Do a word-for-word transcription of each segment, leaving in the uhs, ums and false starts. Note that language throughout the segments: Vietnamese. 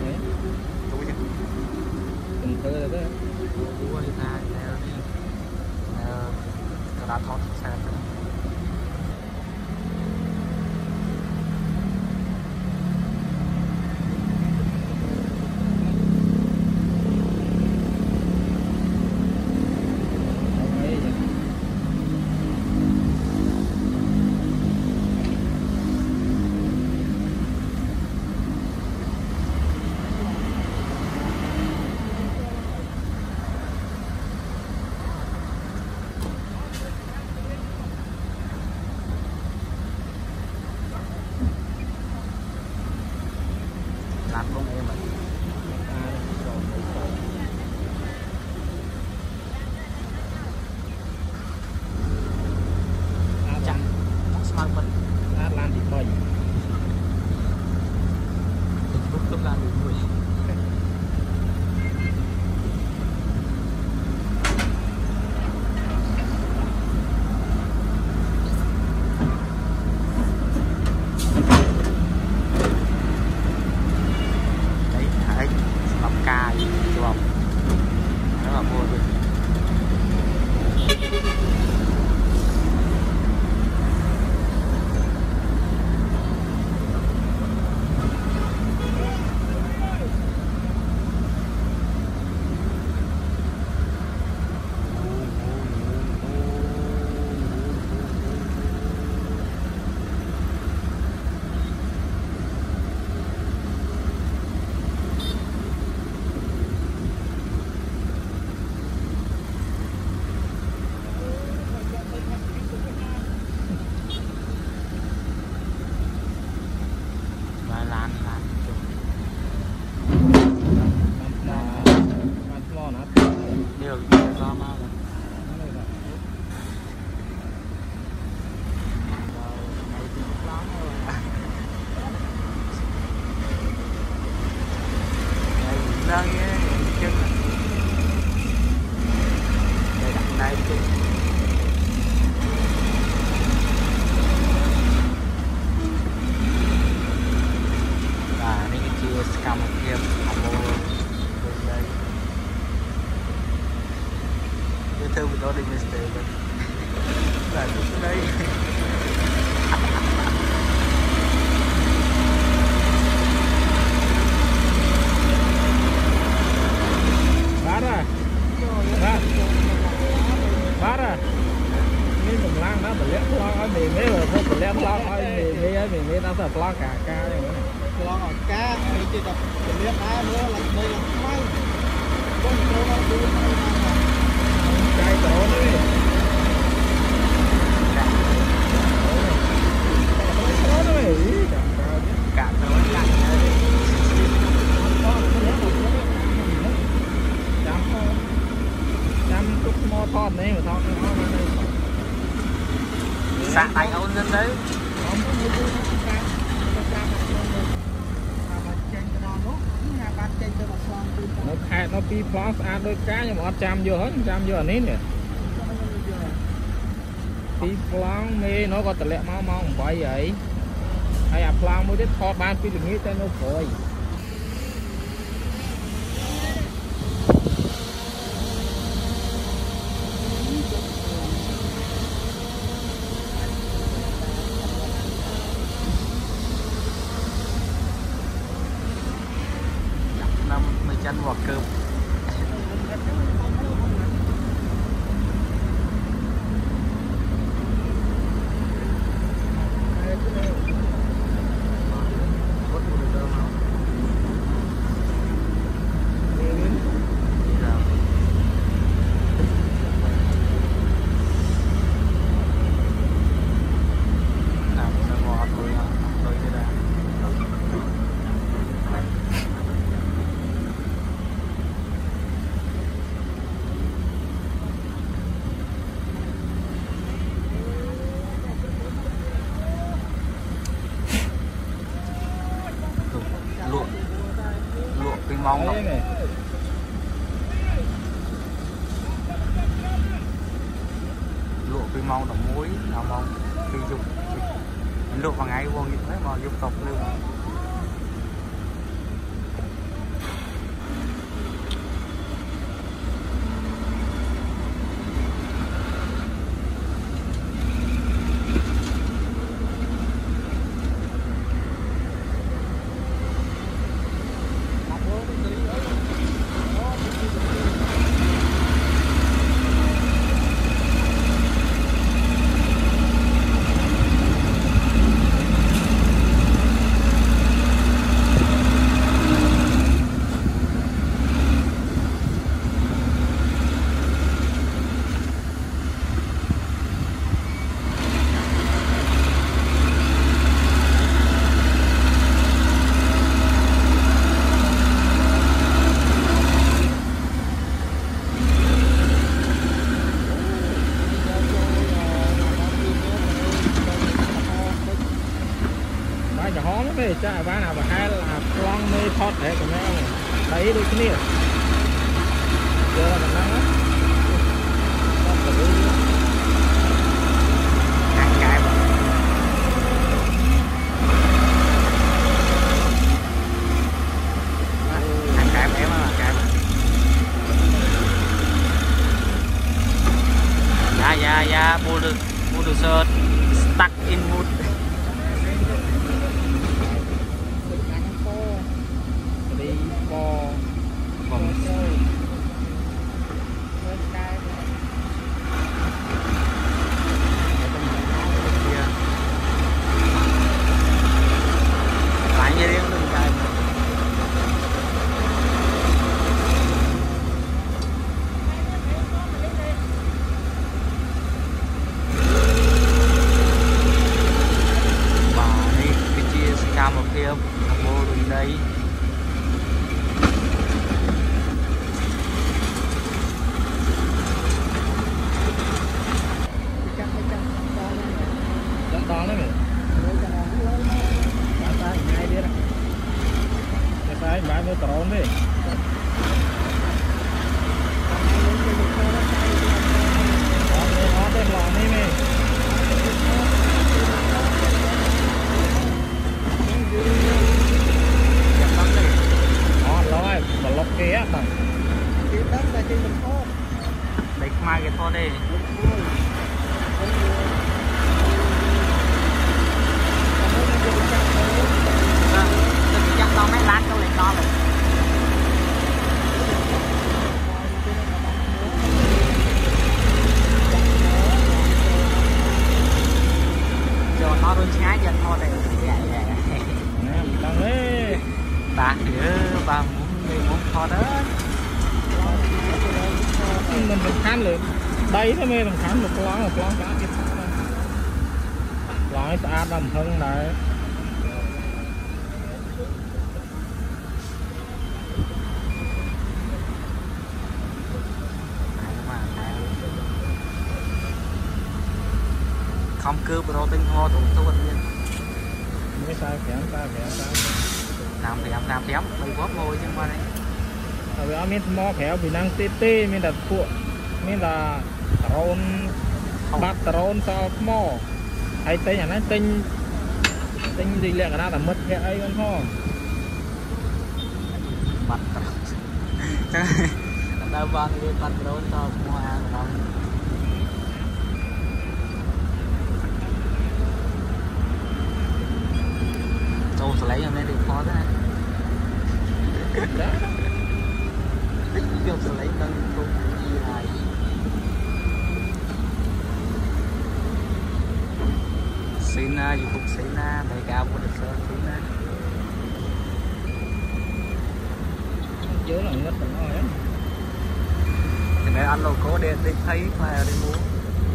tôi chứ từng thơ rồi đó tôi ta theo đi đã thoát xe làm luôn em ạ. Chắc smart bật Át lan thì bơi lúc lúc lan được mùi cài đúng không? Rất là vui. Lan lan điều gì do mà đang nghe chân đây đặt đây chứ và đây cái chia scam một game học mô bên đây cái thư mình đó đi mister bên là lúc đây Bara, bara, ini menglang, nah beliau pulang ở miền đấy rồi, thôi beliau pulang ở miền đấy ở miền đấy nó sẽ pulang cả ca như thế này. Pulang ở ca, mình chỉ đọc beliau đá nữa là đây là may, con số nó đi Cái chỗ đấy, chỗ đấy, cả nó lạnh chút mò thon đấy mà thon nó sạ đánh ôn lên đấy nó khai nó pi plus ăn đôi cá nhưng mà ăn trăm vô hết trăm vô anh nè pi plus mê nó có tờ lẹ mau mau không phải vậy hay à plus mới đến thọ ban pi đừng nghĩ tới nó rồi chân vào cơm mong này luộc cái mong là muối nào mong khi dùng luộc vào ngày vô như thế mà dùng cọc luôn đấy đôi kia giờ là mình đang á ăn cái mà ăn cái mà em á cái mà dạ dạ dạ mua được mua được sơ stuck in mood đi bò vòng lại như riêng đừng cái bà đi cái chia ska một kia mua đường đây dẫn to đấy mày bán ta ngay đi đó cái sai bán mới tròn đi nó đây lò này mày nó rồi mà lọc kia bằng đấy mai cái thôi đi đừng chắc đâu mấy lát đâu lại to rồi cho nó luôn nhái cho thôi này dạ dạ bằng ấy bà nữa bà muốn đi muốn thôi đó mình mình khán lên đây nó mới mình khán một lon một lon cá kia lon xa đầm hơn đấy không cứ pro tinh ho tụng tu anh mới sai kém sai kém sai làm thì làm làm kém bay bóp ngồi chứ mà đây rồi ở miền mò khéo bị năng tê tê miền đặt phụ miền là rôn bát rôn sao mò hay tên nhà nó tên tên gì lẹ ra là mất cái ấy con ho bắt đâu vâng đi bắt rôn sao mò ăn ngon đâu sẽ lấy em lên được khó thế này tích vô sẽ lấy tân công gì này xin na dù cũng xin na đại cao của được sơn xin na chứa là ngất rồi đó thì nếu anh đâu có để đi thấy mà đi mua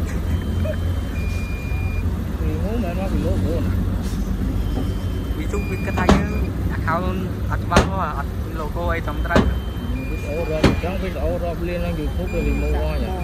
vì muốn mà nó bị lỗ buồn vì chung vì cái tay khao ăn băng quá ăn logo ấy trong tay ô rồi trong cái ô rồi liên đang bị phút rồi bị mua quá nhỉ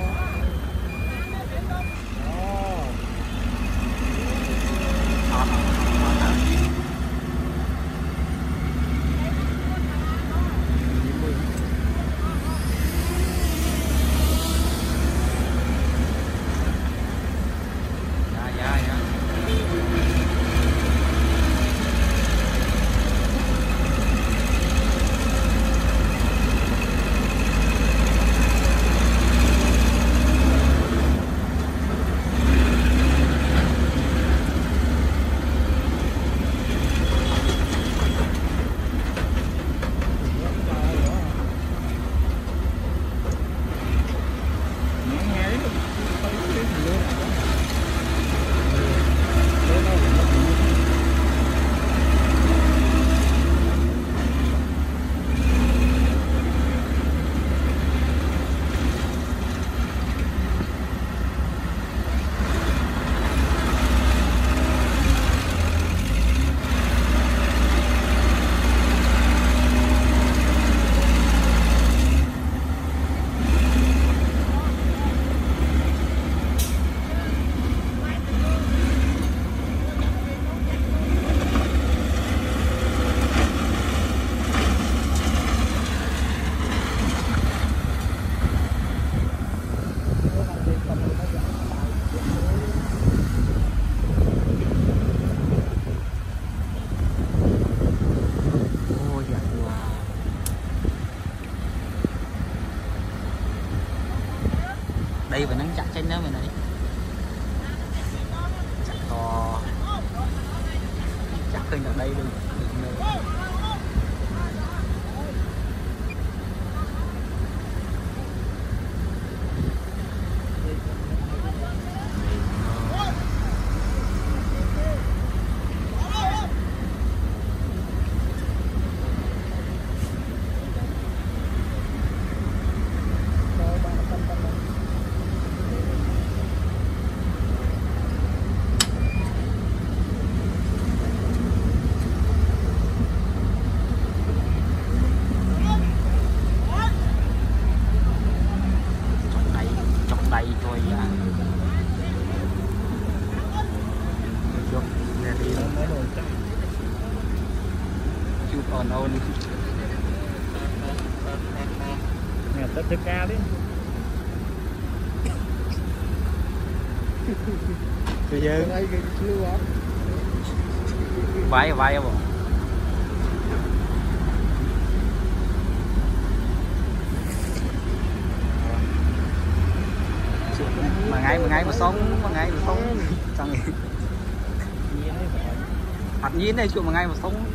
đây phải nắng chặt trên đó mình này chặt to chặtขึ้นở đây luôn tay thôi à chụp on on nè tất tất ca đi bây giờ đây cái chưa á vai vai không mà ngày mà ngày mà sống mà ngày mà sống xong rồi hạt nhiên này chuyện mà ngày mà sống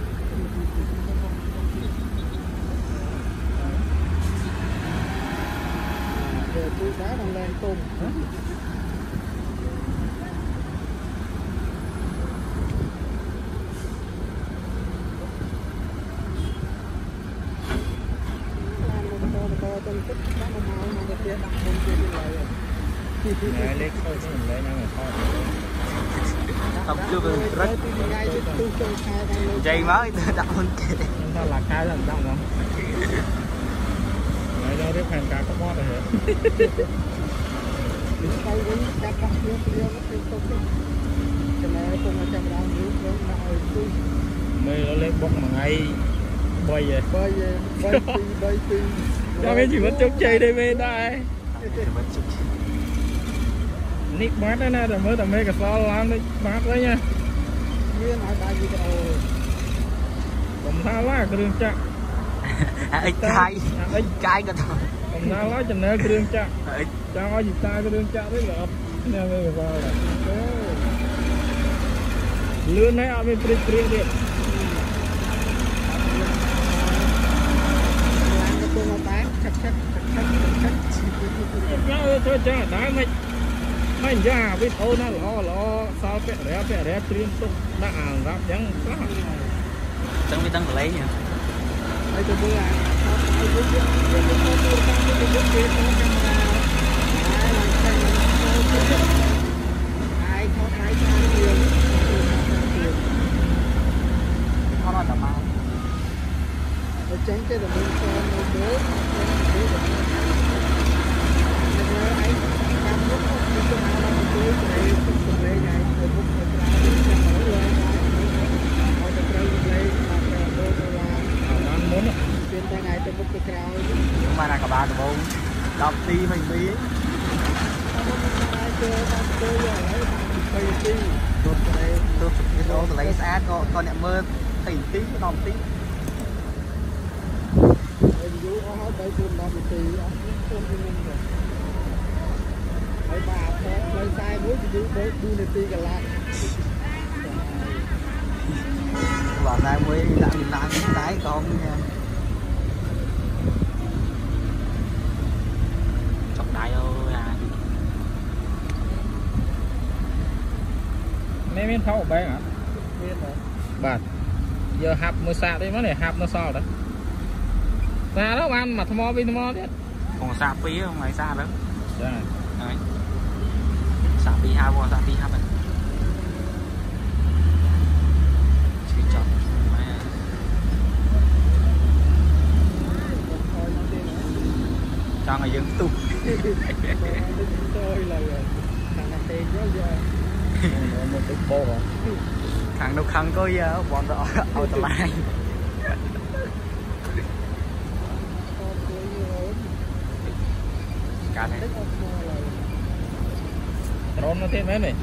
giờ tôi đá đang lên tôm nè lấy khâu cho mình lấy năng kho không chưa được rất dây mới đặt hơn kệ nhưng ta là khai lần trọng không lấy cho tiếp hàng cá có mót rồi hả mày nó lên bốc mà ngay bơi về bơi về bơi phi bơi phi cho mấy chỉ mất chống chơi đây bên đây nick mát đấy nè tầm mới tầm mấy cái so làm đấy mát đấy nha như nói ba gì đâu còn tha lá cái đường chắc ít cay ít cay cái thôi còn tha lá chừng nào cái đường chắc cho ai gì ta cái đường chắc đấy là nè mấy cái so là lươn này ở bên phía phía đi làm cái tôm bán chắc chắc chắc chắc chắc thôi chắc đá mày mày ra biết ô nó lo lo sao phải rẻ phải rẻ tiền tục đã ăn rap chẳng có tăng với tăng lấy nhỉ đây tôi đưa à ai biết biết biết biết tôi tăng biết biết biết tôi camera ai làm sao ai có ai cho tiền nó là tầm bao tránh cái là bên con nó bố ai cam lúc cái cái nào nó bố cái cái cái này cái bút cái cái cái nó lên họจะ trâu lên mà cái đô la ăn muốn á tiền tay này tôi bút cái cái nhưng mà là cả ba cả bốn đọc ti mình bí ai chơi ta chơi rồi phải đi tôi tôi tôi tôi lấy sát con con em mơ thỉnh tí đòn tí dù họ tới tuần đó thì ông không đi nhanh rồi mấy bà lấy sai mỗi thì với đu này tì cả lại bảo ra mới đã mình làm cái tái con nha chọc đáy ơi à mấy miếng thau bé hả bạn giờ hạp mới xa đấy nó này hạp nó sao đấy xa đó ăn mà thmo bên thmo đấy còn xa phí không phải xa lắm đấy xa phí hai qua xa phí hai này chỉ chọn cho người dân tục tôi là thằng này tiền quá giờ một cái bò thằng đâu khăn có giờ bọn đó ở tầm này cả này trốn nó thêm mấy này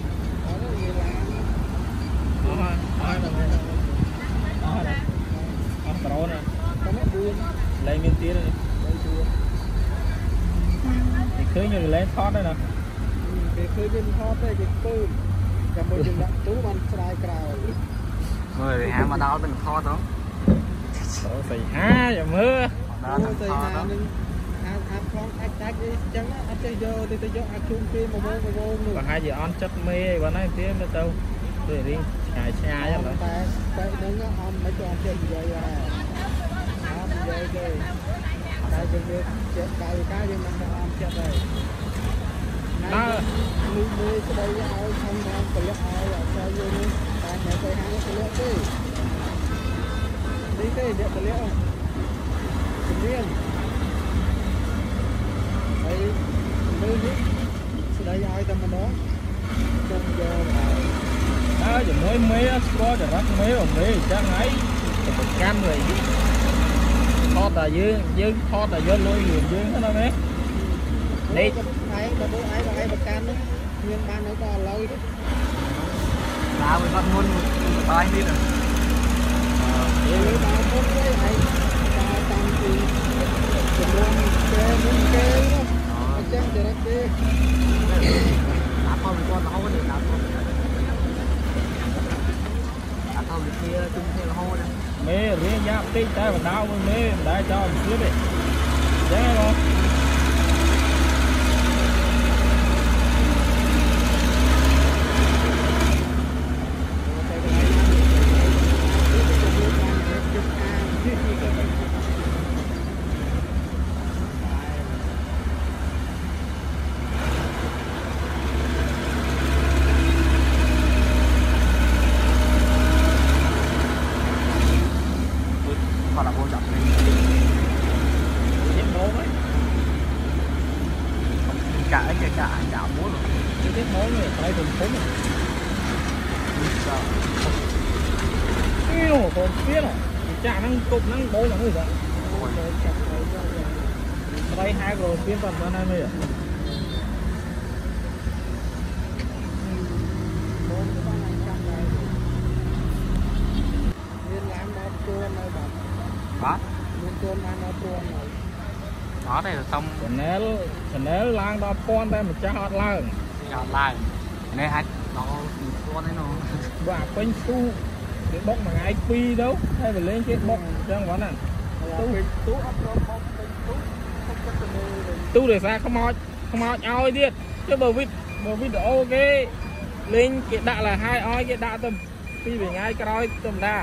đó đó đó đó trốn nè lấy miếng tía này thì khơi như lên thoát đây nè thì khơi bên thoát đây cái cơm cầm một chừng đặt tú ăn fry cào người hà mà đau bên thoát đó Ủa xì ha giờ mưa đó Ủa, thì hà nên hà hà con ách ách đi chẳng á ách chơi vô thì tôi vô ách chung kia mà vô mà vô nữa và hai giờ on chất mê và nói tiếng nữa đâu để riêng xài xa chứ rồi tại tại đứng á ông mới cho ông chơi gì vậy à ông chơi chơi tại vì việc chết cái cái gì mà ông chết rồi đó nuôi nuôi cái đây ao không không có lẽ ao là sao vô đi tại mẹ tôi hai cái lẽ đi đi cái đẹp cái lẽ không tự nhiên đây nuôi đi đây ao tao mà đó trong giờ đó giờ mới mê có giờ rất mê và mê chắc ấy một cam rồi thoát là dương dương thoát là dương lôi liền dương hết đó mấy đi ai bà bố ai bà ai bà can đó nguyên ban nó có lâu đó đau mình con muốn tay đi rồi nếu bà muốn cái ai bà tăng thì mình luôn kê muốn kê đó chắc để nó kê đá thôi con nó không có được đá thôi đá thôi kia chung theo hô này mê riêng giáp tí tay và đau mê để cho một chút đi dễ không còn là vô trọng giết mố ấy cả cái cả cả múa rồi cái giết mố này tay thùng phúng cái nổ còn biết rồi chả năng cục năng bố là người vậy đây hai rồi phiên toàn toàn hai mươi à bát đó đây là xong Chanel Chanel lang đo con đây mà cha hot lang chọn lại này hai nó con đấy nó và quanh tu cái bốc mà ai pi đâu hay phải lên cái bốc trong quán này tu tu để ra không mót không mót oi điệt chứ bờ vịt bờ vịt ok lên cái đạ là hai oi cái đạ tầm pi về ngay cái oi tầm đa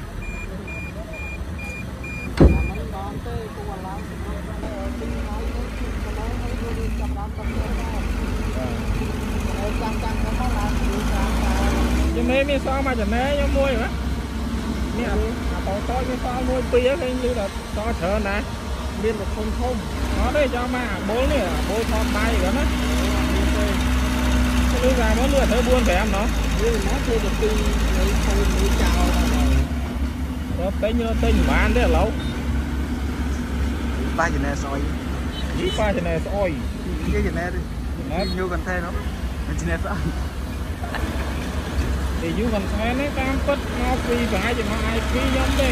chứ mấy mấy sao mà chẳng mấy nhau mua hả mấy à tao coi mấy sao mua pia cái như là to sợ nè biên được không không nó đây cho mà bố nè bố thon bay rồi đó cái lúc ra món nữa thấy buôn phải em nó như nó chưa được tin lấy không lấy chào nó tới như tên bán đấy là lâu ba giờ này soi chỉ ba giờ này soi cái giờ này đi nhiều gần thế nó mình chỉ này phải thì dù còn xe nó cam kết nó phi phải thì nó ai phi giống đi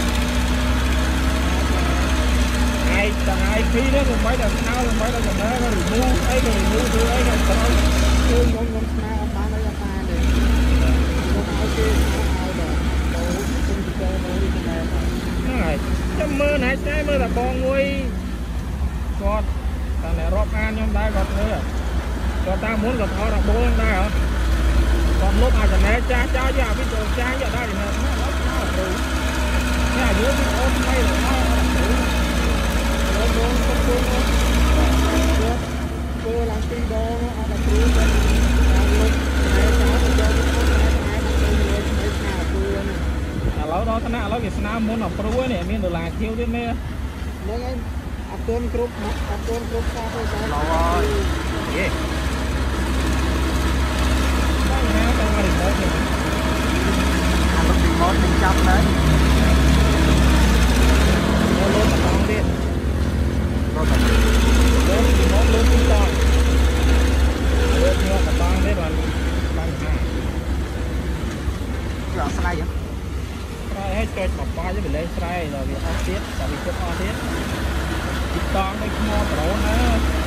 ai chẳng ai phi đó rồi mấy lần sau rồi mấy lần còn nó rồi mua ấy rồi mua đưa ấy rồi sao thương con con sao ba lấy ba này con áo kia áo đó đâu không được chơi đâu đi này này chứ mưa này trái mưa là con nuôi con thằng này rót ăn trong đây còn nữa còn ta muốn gặp họ là bố trong đây hả còn lúc ai chẳng lẽ cha cha giờ biết rồi cha giờ đây thì nó nó nó đủ cái ở dưới cái ôm hay là nó đủ ôm ôm không ôm ôm cô làm pin đô nó là cứ bên làm luôn này cháu mình chơi cái con này ai đang chơi luôn mấy nhà tôi này à lâu đó thế nào lâu Việt Nam muốn học pro này miền được là kêu đến đây mấy anh áp tôn group áp tôn group sao thôi lâu rồi yeah ăn lúc đi món bên trong đấy nó luôn là con đi rồi là luôn thì nó luôn cũng con luôn như là con đấy bạn bạn hà rõ sai vậy sai hết cho một ba chứ bị lấy sai rồi bị ăn tiết tại vì chết ăn tiết con đấy mua pro nữa